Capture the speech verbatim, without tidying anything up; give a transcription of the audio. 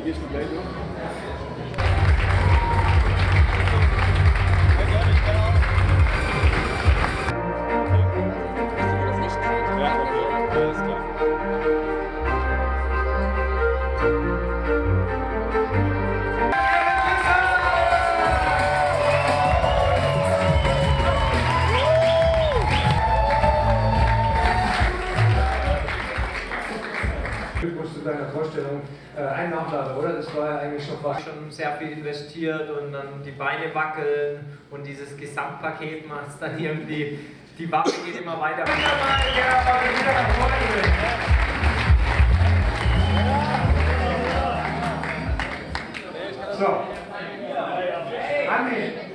gehst du gleich durch? Ja, okay, alles klar. Glückwunsch zu deiner Vorstellung. Äh, ein Nachlader, oder? Das war ja eigentlich schon fast. Schon sehr viel investiert und dann die Beine wackeln und dieses Gesamtpaket macht es dann irgendwie, die Waffe geht immer weiter. So, Andi.